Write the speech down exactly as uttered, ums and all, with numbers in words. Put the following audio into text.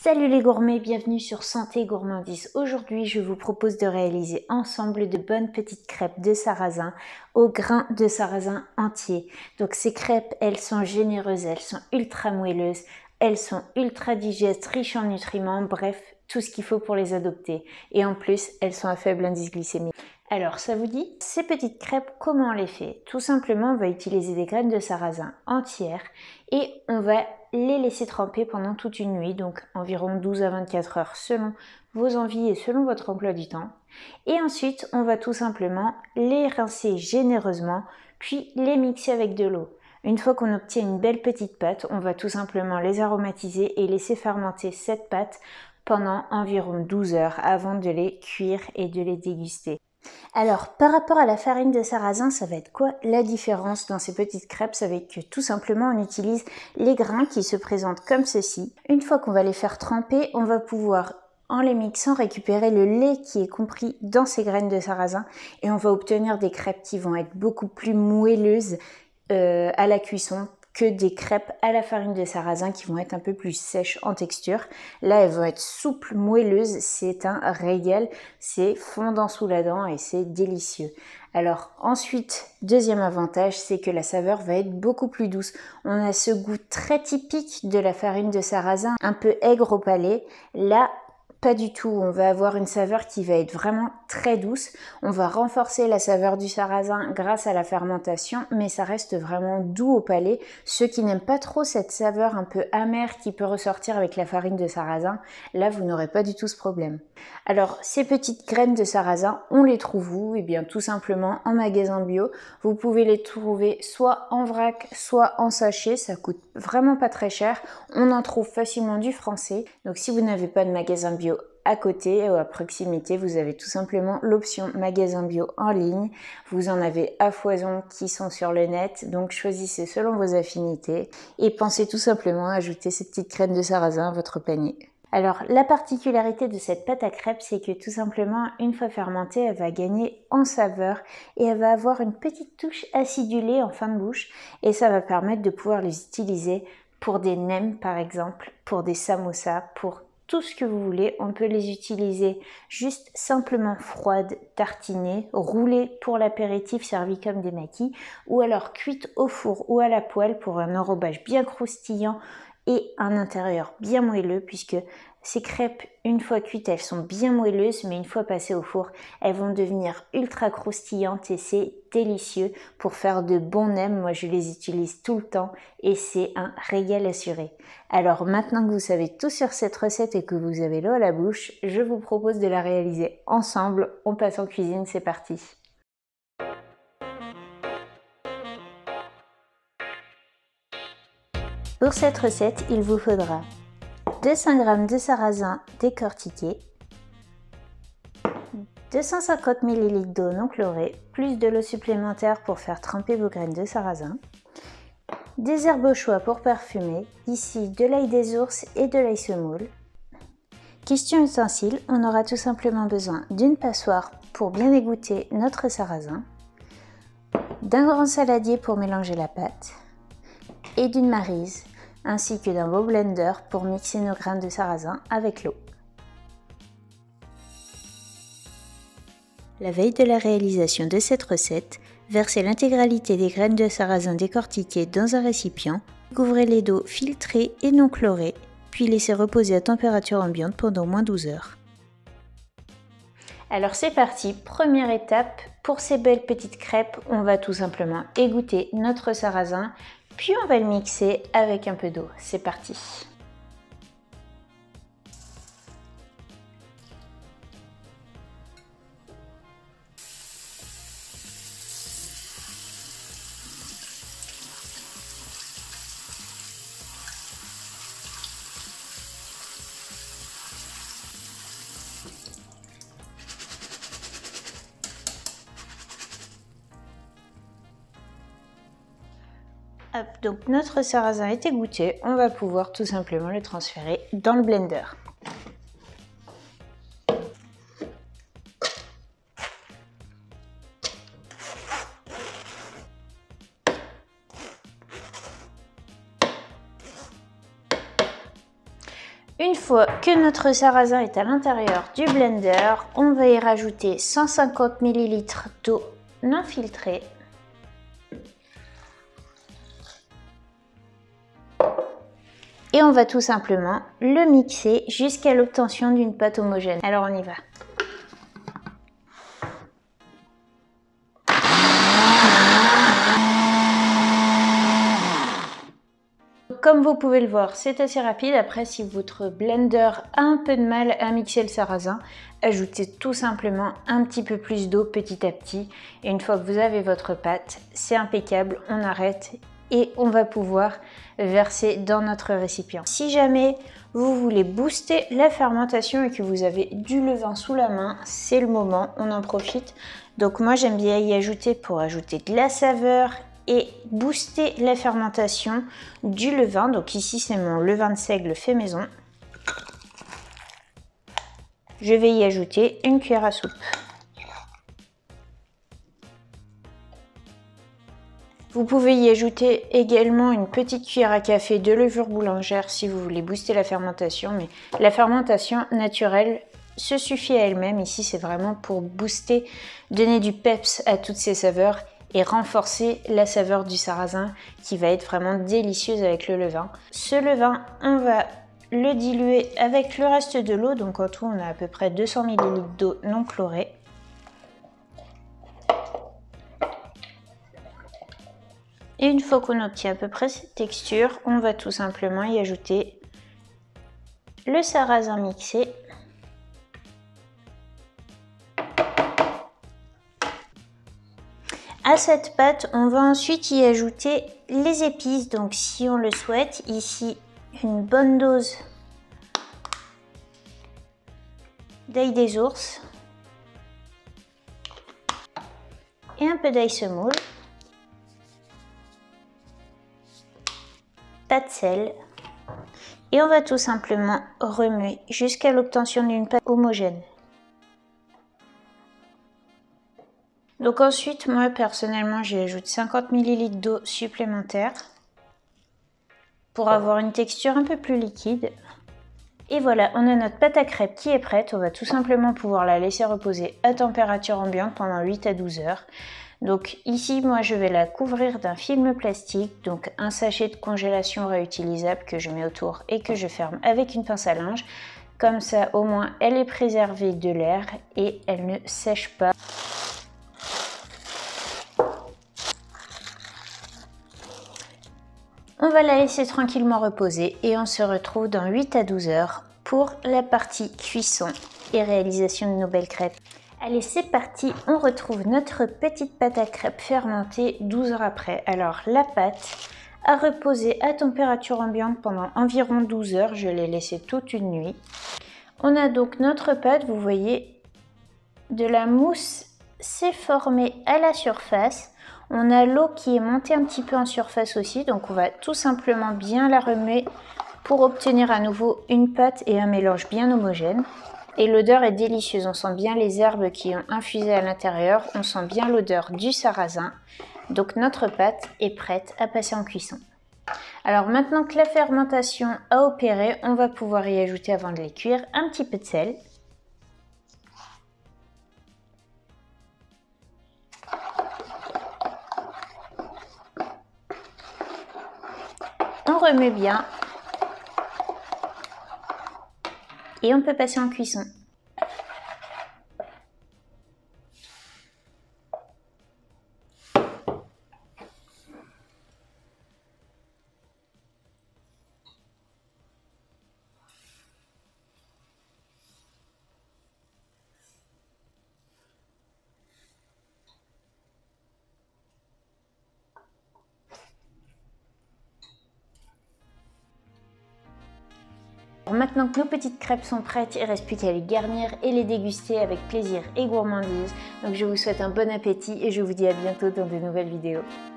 Salut les gourmets, bienvenue sur Santé Gourmandise. Aujourd'hui, je vous propose de réaliser ensemble de bonnes petites crêpes de sarrasin au grain de sarrasin entier. Donc ces crêpes, elles sont généreuses, elles sont ultra moelleuses, elles sont ultra digestes, riches en nutriments, bref, tout ce qu'il faut pour les adopter. Et en plus, elles sont à faible indice glycémique. Alors, ça vous dit? Ces petites crêpes, comment on les fait? Tout simplement, on va utiliser des graines de sarrasin entières et on va les laisser tremper pendant toute une nuit, donc environ douze à vingt-quatre heures selon vos envies et selon votre emploi du temps. Et ensuite, on va tout simplement les rincer généreusement, puis les mixer avec de l'eau. Une fois qu'on obtient une belle petite pâte, on va tout simplement les aromatiser et laisser fermenter cette pâte pendant environ douze heures avant de les cuire et de les déguster. Alors, par rapport à la farine de sarrasin, ça va être quoi la différence dans ces petites crêpes? Ça va être que tout simplement, on utilise les grains qui se présentent comme ceci. Une fois qu'on va les faire tremper, on va pouvoir, en les mixant, récupérer le lait qui est compris dans ces graines de sarrasin et on va obtenir des crêpes qui vont être beaucoup plus moelleuses euh, à la cuisson que des crêpes à la farine de sarrasin qui vont être un peu plus sèches en texture. Là, elles vont être souples, moelleuses, c'est un régal, c'est fondant sous la dent et c'est délicieux. Alors ensuite, deuxième avantage, c'est que la saveur va être beaucoup plus douce. On a ce goût très typique de la farine de sarrasin, un peu aigre au palais. Là, pas du tout, on va avoir une saveur qui va être vraiment très douce. On va renforcer la saveur du sarrasin grâce à la fermentation, mais ça reste vraiment doux au palais. Ceux qui n'aiment pas trop cette saveur un peu amère qui peut ressortir avec la farine de sarrasin, là vous n'aurez pas du tout ce problème. Alors ces petites graines de sarrasin, on les trouve où? Eh bien tout simplement en magasin bio. Vous pouvez les trouver soit en vrac, soit en sachet, ça coûte vraiment pas très cher. On en trouve facilement du français. Donc si vous n'avez pas de magasin bio à côté ou à proximité, vous avez tout simplement l'option magasin bio en ligne. Vous en avez à foison qui sont sur le net, donc choisissez selon vos affinités et pensez tout simplement à ajouter ces petites graines de sarrasin à votre panier. Alors la particularité de cette pâte à crêpes, c'est que tout simplement une fois fermentée, elle va gagner en saveur et elle va avoir une petite touche acidulée en fin de bouche et ça va permettre de pouvoir les utiliser pour des nems par exemple, pour des samosas, pour tout ce que vous voulez. On peut les utiliser juste simplement froides, tartinées, roulées pour l'apéritif, servies comme des maquis, ou alors cuites au four ou à la poêle pour un enrobage bien croustillant et un intérieur bien moelleux, puisque ces crêpes, une fois cuites, elles sont bien moelleuses, mais une fois passées au four, elles vont devenir ultra croustillantes et c'est délicieux pour faire de bons nems. Moi, je les utilise tout le temps et c'est un régal assuré. Alors maintenant que vous savez tout sur cette recette et que vous avez l'eau à la bouche, je vous propose de la réaliser ensemble. On passe en cuisine, c'est parti. Pour cette recette, il vous faudra deux cents grammes de sarrasin décortiqué, deux cent cinquante millilitres d'eau non chlorée, plus de l'eau supplémentaire pour faire tremper vos graines de sarrasin, des herbes au choix pour parfumer, ici de l'ail des ours et de l'ail semoule. Question ustensile, on aura tout simplement besoin d'une passoire pour bien égoutter notre sarrasin, d'un grand saladier pour mélanger la pâte et d'une maryse, ainsi que d'un beau blender pour mixer nos grains de sarrasin avec l'eau. La veille de la réalisation de cette recette, versez l'intégralité des graines de sarrasin décortiquées dans un récipient, couvrez-les d'eau filtrée et non chlorée, puis laissez reposer à température ambiante pendant au moins douze heures. Alors c'est parti, première étape, pour ces belles petites crêpes, on va tout simplement égoutter notre sarrasin, puis on va le mixer avec un peu d'eau. C'est parti. Hop, donc notre sarrasin est égoutté, on va pouvoir tout simplement le transférer dans le blender. Une fois que notre sarrasin est à l'intérieur du blender, on va y rajouter cent cinquante millilitres d'eau non filtrée. Et on va tout simplement le mixer jusqu'à l'obtention d'une pâte homogène. Alors on y va. Comme vous pouvez le voir, c'est assez rapide. Après, si votre blender a un peu de mal à mixer le sarrasin, ajoutez tout simplement un petit peu plus d'eau petit à petit. Et une fois que vous avez votre pâte, c'est impeccable, on arrête et on va pouvoir verser dans notre récipient. Si jamais vous voulez booster la fermentation et que vous avez du levain sous la main, c'est le moment, on en profite. Donc moi j'aime bien y ajouter pour ajouter de la saveur et booster la fermentation du levain. Donc ici c'est mon levain de seigle fait maison. Je vais y ajouter une cuillère à soupe. Vous pouvez y ajouter également une petite cuillère à café de levure boulangère si vous voulez booster la fermentation, mais la fermentation naturelle se suffit à elle-même. Ici c'est vraiment pour booster, donner du peps à toutes ces saveurs et renforcer la saveur du sarrasin qui va être vraiment délicieuse avec le levain. Ce levain, on va le diluer avec le reste de l'eau, donc en tout on a à peu près deux cents millilitres d'eau non chlorée. Et une fois qu'on obtient à peu près cette texture, on va tout simplement y ajouter le sarrasin mixé. À cette pâte, on va ensuite y ajouter les épices. Donc si on le souhaite, ici une bonne dose d'ail des ours et un peu d'ail semoule, pas de sel, et on va tout simplement remuer jusqu'à l'obtention d'une pâte homogène. Donc ensuite, moi personnellement, j'y ajoute cinquante millilitres d'eau supplémentaire pour avoir une texture un peu plus liquide. Et voilà, on a notre pâte à crêpes qui est prête. On va tout simplement pouvoir la laisser reposer à température ambiante pendant huit à douze heures. Donc ici, moi, je vais la couvrir d'un film plastique, donc un sachet de congélation réutilisable que je mets autour et que je ferme avec une pince à linge. Comme ça, au moins, elle est préservée de l'air et elle ne sèche pas. On va la laisser tranquillement reposer et on se retrouve dans huit à douze heures pour la partie cuisson et réalisation de nos belles crêpes. Allez, c'est parti, on retrouve notre petite pâte à crêpes fermentée douze heures après. Alors la pâte a reposé à température ambiante pendant environ douze heures, je l'ai laissée toute une nuit. On a donc notre pâte, vous voyez, de la mousse s'est formée à la surface. On a l'eau qui est montée un petit peu en surface aussi, donc on va tout simplement bien la remuer pour obtenir à nouveau une pâte et un mélange bien homogène. Et l'odeur est délicieuse, on sent bien les herbes qui ont infusé à l'intérieur, on sent bien l'odeur du sarrasin. Donc notre pâte est prête à passer en cuisson. Alors maintenant que la fermentation a opéré, on va pouvoir y ajouter, avant de les cuire, un petit peu de sel. On remet bien et on peut passer en cuisson. Maintenant que nos petites crêpes sont prêtes, il ne reste plus qu'à les garnir et les déguster avec plaisir et gourmandise. Donc je vous souhaite un bon appétit et je vous dis à bientôt dans de nouvelles vidéos.